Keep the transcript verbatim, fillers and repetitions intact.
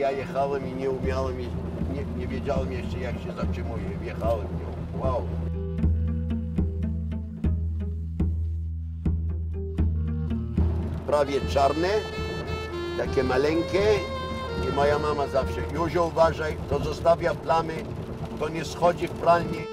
ja jechałem i nie umiałem, i nie, nie wiedziałem jeszcze jak się zatrzymuje. Wjechałem w nią. Wow. Prawie czarne, takie maleńkie i moja mama zawsze: Józio, uważaj, to zostawia plamy, to nie schodzi w pralni.